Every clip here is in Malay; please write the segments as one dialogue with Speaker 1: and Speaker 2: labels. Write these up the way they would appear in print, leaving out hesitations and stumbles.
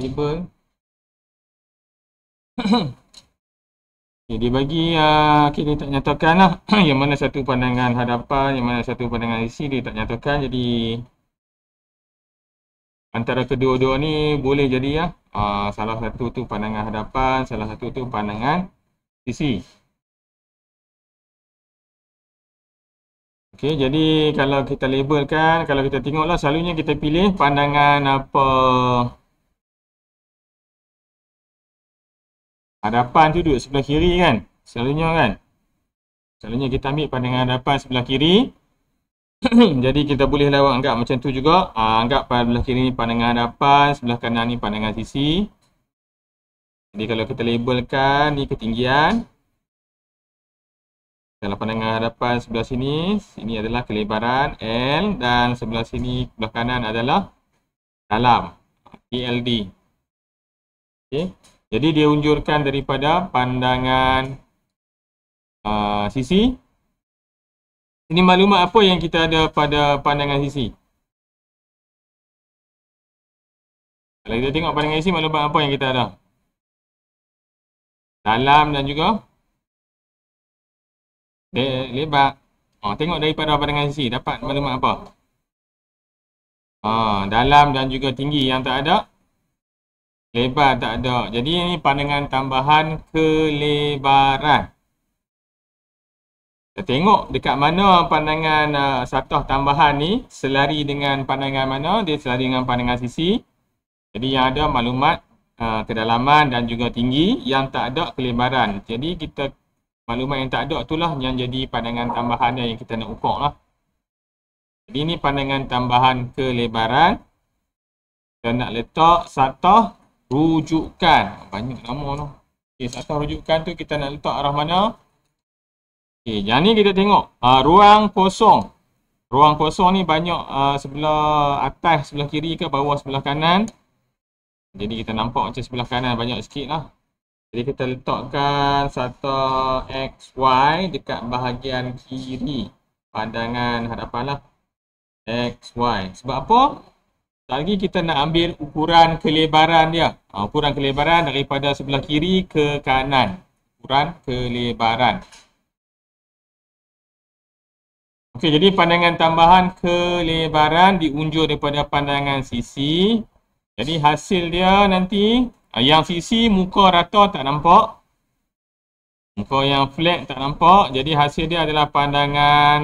Speaker 1: label. Okay, dia bagi okay, dia tak nyatakan lah yang mana satu pandangan hadapan, yang mana satu pandangan sisi, dia tak nyatakan. Jadi antara kedua-dua ni boleh jadi ya. Salah satu tu pandangan hadapan, salah satu tu pandangan sisi. Okey, jadi kalau kita labelkan, kalau kita tengoklah selalunya kita pilih pandangan apa? Hadapan tu duduk sebelah kiri kan? Selalunya kan? Selalunya kita ambil pandangan hadapan sebelah kiri. Jadi kita boleh lawak anggap macam tu juga. Anggap sebelah kiri ni pandangan hadapan, sebelah kanan ni pandangan sisi. Jadi kalau kita labelkan ni ketinggian. Kalau pandangan hadapan sebelah sini, sini adalah kelebaran L dan sebelah sini, sebelah kanan adalah dalam, PLD. Okay. Jadi dia unjurkan daripada pandangan sisi. Ini maklumat apa yang kita ada pada pandangan sisi? Kalau kita tengok pandangan sisi, maklumat apa yang kita ada? Dalam dan juga lebar. Tengok daripada pandangan sisi, dapat maklumat apa? Dalam dan juga tinggi yang tak ada. Lebar tak ada. Jadi ini pandangan tambahan kelebaran. Kita tengok dekat mana pandangan satah tambahan ni selari dengan pandangan mana? Dia selari dengan pandangan sisi. Jadi yang ada maklumat kedalaman dan juga tinggi, yang tak ada kelebaran. Jadi kita maklumat yang tak ada itulah yang jadi pandangan tambahan yang kita nak ukur lah. Jadi ini pandangan tambahan kelebaran. Kita nak letak satah rujukan. Banyak nama tu. Okay, satah rujukan tu kita nak letak arah mana? Okay, yang ni kita tengok ruang kosong. Ruang kosong ni banyak sebelah atas, sebelah kiri ke bawah, sebelah kanan. Jadi kita nampak macam sebelah kanan banyak sikit lah. Jadi kita letakkan satah XY dekat bahagian kiri pandangan hadapan lah. XY. Sebab apa? Lagi kita nak ambil ukuran kelebaran dia. Ukuran kelebaran daripada sebelah kiri ke kanan. Ukuran kelebaran. Okey, jadi pandangan tambahan kelebaran diunjur daripada pandangan sisi. Jadi hasil dia nanti, yang sisi muka rata tak nampak. Muka yang flat tak nampak. Jadi hasil dia adalah pandangan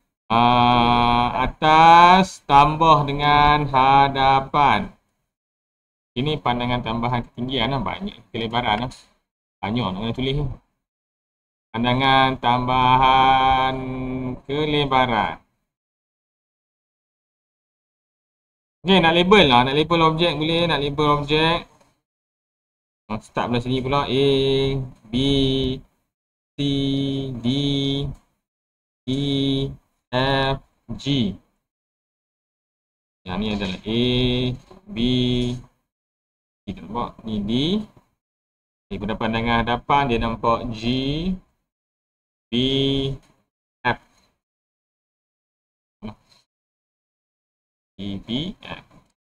Speaker 1: atas tambah dengan hadapan. Ini pandangan tambahan ketinggian lah. Banyak kelebaran lah. Banyak nak kena tulis ni. Pandangan tambahan kelebaran. Okey, nak label lah. Nak label objek boleh. Nak label objek. Start belah sini pula. A, B, C, D, E, F, G. Yang ni adalah A, B, kita nampak ni D. Pada pandangan hadapan dia nampak G, B, F. E, B, F.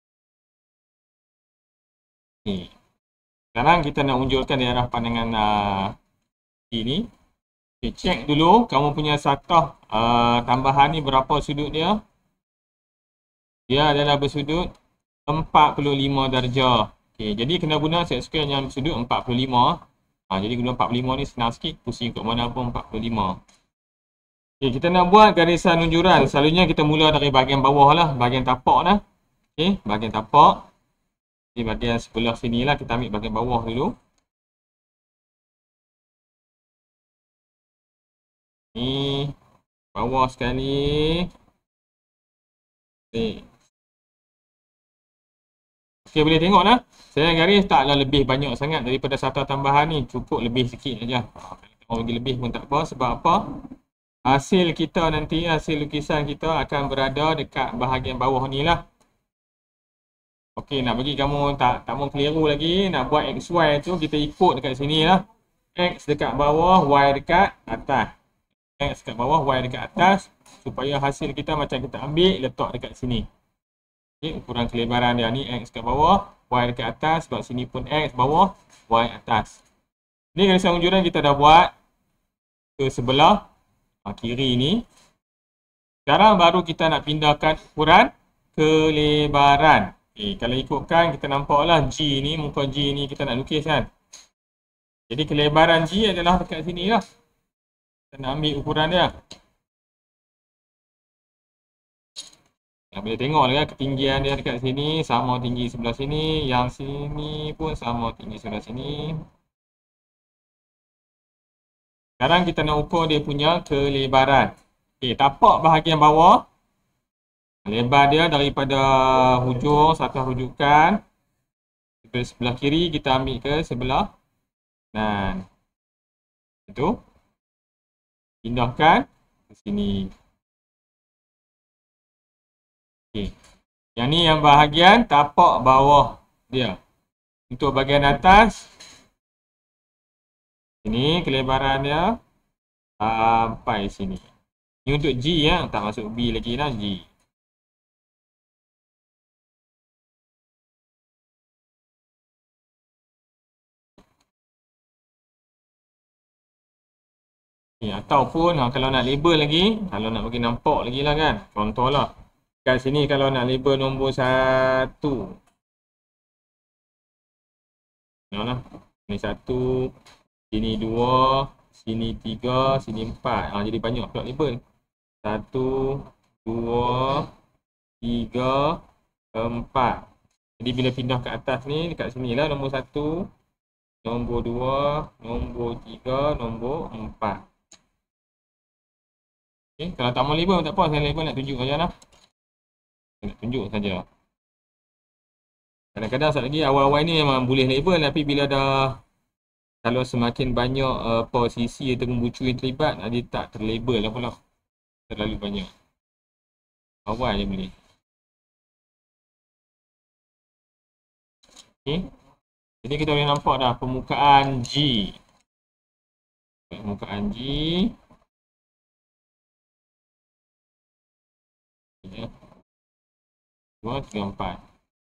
Speaker 1: Okay. Sekarang kita nak unjurkan di arah pandangan ini. Okay, cek dulu kamu punya satah tambahan ni berapa sudut dia. Dia adalah bersudut 45 darjah. Okay, jadi kena guna set square yang bersudut 45. Jadi guna 45 ni senang sikit. Pusing kat mana pun 45. Okay, kita nak buat garisan unjuran. Selalunya kita mula dari bahagian bawah lah. Bahagian tapak lah. Okay, bahagian tapak. Di bahagian sebelah sini lah. Kita ambil bahagian bawah dulu. Ni bawah sekali. Okay. Okay, boleh tengok lah. Saya garis taklah lebih banyak sangat daripada satah tambahan ni. Cukup lebih sikit saja. Kalau kita mau bagi lebih pun tak apa. Sebab apa? Hasil kita nanti, hasil lukisan kita akan berada dekat bahagian bawah ni lah. Okey, nak bagi kamu tak mau keliru lagi. Nak buat XY tu kita ikut dekat sini lah. X dekat bawah, Y dekat atas. X dekat bawah, Y dekat atas. Supaya hasil kita macam kita ambil, letak dekat sini. Okay, ukuran kelebaran dia ni X kat bawah, Y dekat atas, sebab sini pun X bawah, Y atas. Ni garisan unjuran kita dah buat ke sebelah kiri ni. Sekarang baru kita nak pindahkan ukuran kelebaran. Kalau ikutkan kita nampaklah G ni, muka G ni kita nak lukis kan. Jadi kelebaran G adalah dekat sini lah. Kita nak ambil ukuran dia. Boleh tengok lah ketinggian dia dekat sini sama tinggi sebelah sini. Yang sini pun sama tinggi sebelah sini. Sekarang kita nak ukur dia punya kelebaran. Tapak bahagian bawah. Lebar dia daripada hujung satu rujukan. Dari sebelah kiri kita ambil ke sebelah kanan. Itu. Pindahkan ke sini. Yang ni yang bahagian tapak bawah dia. Untuk bahagian atas, ini kelebaran dia sampai sini. Ini untuk G ya, tak masuk B lagi lah, G. Ataupun kalau nak label lagi, kalau nak bagi nampak lagi lah kan. Contoh lah. Kat sini kalau nak label nombor 1. Tengoklah. Ini 1, sini 2, sini 3, sini 4. Jadi banyak pula label. 1, 2, 3, 4. Jadi bila pindah ke atas ni, dekat sini lah nombor 1, nombor 2, nombor 3, nombor 4. Kalau tak mau label tak apa, saya label nak tunjuk saja lah. Nak tunjuk saja. Kadang-kadang sekali lagi awal-awal ni memang boleh label, tapi bila dah kalau semakin banyak posisi atau bucu yang terlibat, dia tak terlabel lah pula. Terlalu banyak. Awal je boleh. Jadi kita boleh nampak dah permukaan G. Permukaan G. 2, 3, 4.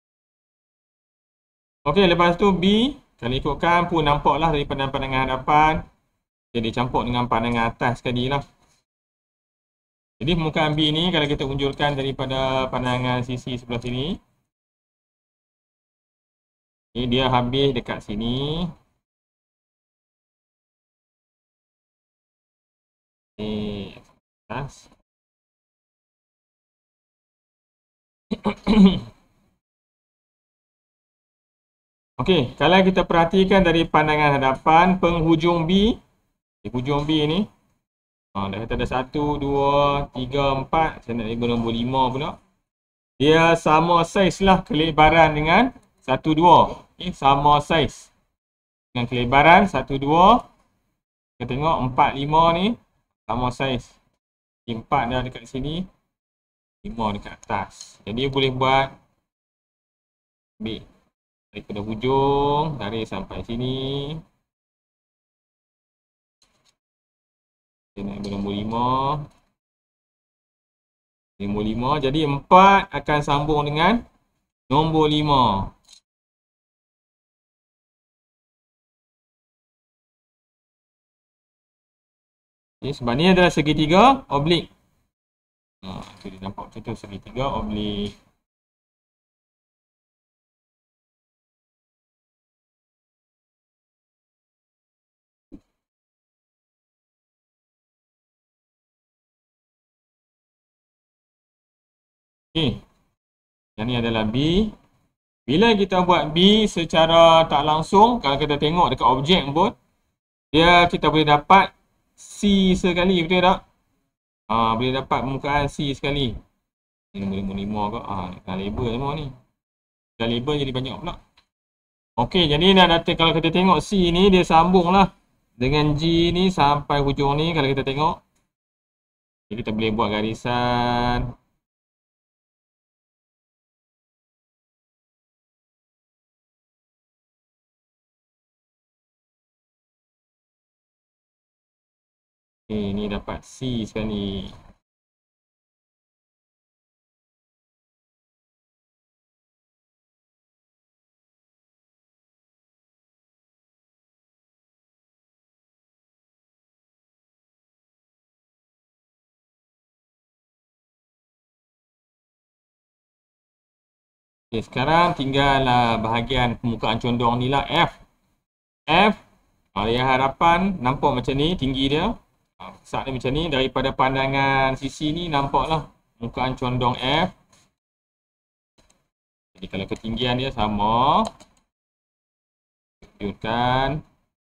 Speaker 1: Okey, lepas tu B, kalau ikutkan pun nampaklah daripada pandangan hadapan. Jadi campur dengan pandangan atas sekali lah. Jadi permukaan B ni kalau kita unjurkan daripada pandangan sisi sebelah sini. Ini dia habis dekat sini. Atas. Okey, kalau kita perhatikan dari pandangan hadapan penghujung B, di hujung B ni, dah kata ada 1, 2, 3, 4, saya nak label nombor 5 pula. Dia sama saiz lah kelebaran dengan 1, 2. Sama saiz dengan kelebaran 1, 2. Kita tengok 4, 5 ni sama saiz. 4 dah dekat sini, 5 dekat atas. Jadi boleh buat B daripada hujung tarik sampai sini. Kita nak nombor 5. Nombor 5. Jadi 4 akan sambung dengan nombor 5. Sebab ni adalah segitiga oblik. Itu dia nampak macam tu, segitiga oblik. Yang ni adalah B. Bila kita buat B secara tak langsung, kalau kita tengok dekat objek pun, kita boleh dapat C sekali, betul tak? Boleh dapat permukaan C sekali. Ini nombor 5 ke? Dah label semua ni. Dah label jadi banyak pula. Okey, jadi kalau kita tengok C ni, dia sambung lah dengan G ni sampai hujung ni kalau kita tengok. Jadi kita boleh buat garisan. Ni dapat C sekali. Okay, sekarang tinggal bahagian permukaan condong ni lah, F. F, area hadapan nampak macam ni, tinggi dia. Besar dia macam ni, daripada pandangan sisi ni nampaklah permukaan condong F. Jadi kalau ketinggian dia sama, tunjukkan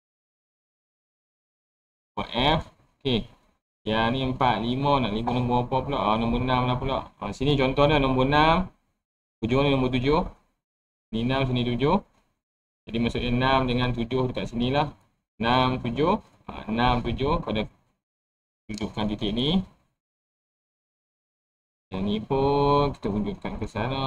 Speaker 1: buat F. Okey. Yang ni 4, 5, nak 5 nombor apa pula? Nombor 6 lah pula. Sini contoh dia nombor 6. Hujung ni nombor 7. Ni 6, sini 7. Jadi maksudnya 6 dengan 7 dekat sini lah. 6, 7. 6, 7 pada tunjukkan titik ni. Yang ni pun kita tunjukkan ke sana.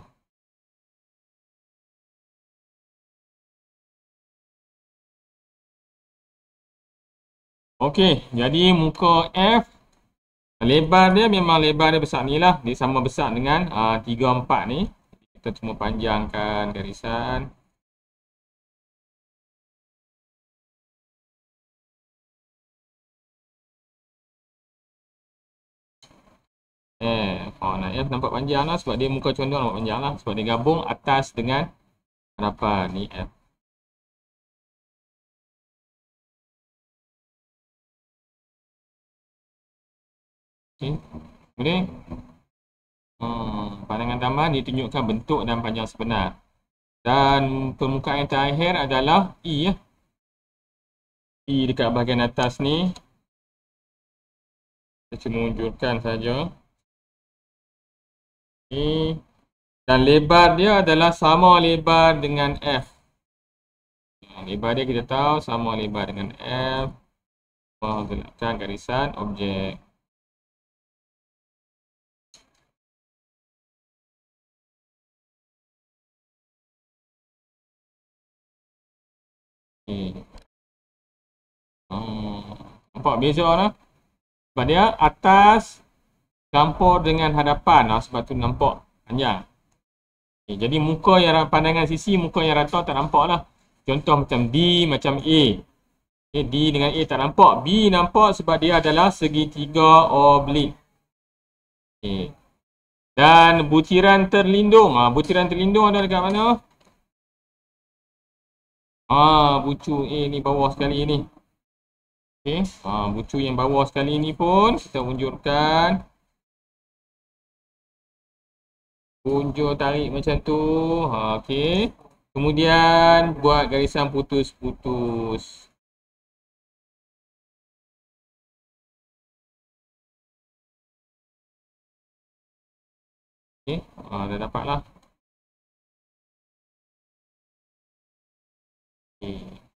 Speaker 1: Okey, jadi muka F, lebar dia memang lebar dia besar ni lah. Dia sama besar dengan 3, 4 ni. Kita cuma panjangkan garisan. Nak F nampak panjang lah sebab dia muka condong nampak panjang lah. Sebab dia gabung atas dengan hadapan ni F. Okay. Boleh? Pandangan tambahan ditunjukkan bentuk dan panjang sebenar. Dan permukaan yang terakhir adalah E ya. E dekat bahagian atas ni. Saya cuma unjurkan saja. Okay. Dan lebar dia adalah sama lebar dengan F. Lebar dia kita tahu sama lebar dengan F. Letakkan garisan objek. Okay. Nampak beza lah. Sebab dia atas campur dengan hadapan lah. Sebab tu nampak panjang. Okay, jadi muka yang pandangan sisi, muka yang rata tak nampak lah. Contoh macam D, macam A. Okay, D dengan A tak nampak. B nampak sebab dia adalah segitiga oblik. Okay. Dan butiran terlindung. Butiran terlindung ada dekat mana? Bucu A ni bawah sekali ni. Okay. Bucu yang bawah sekali ni pun kita unjurkan. Unjur tarik macam tu. Okay. Kemudian buat garisan putus-putus. Okay. Dah dapat lah. Okay.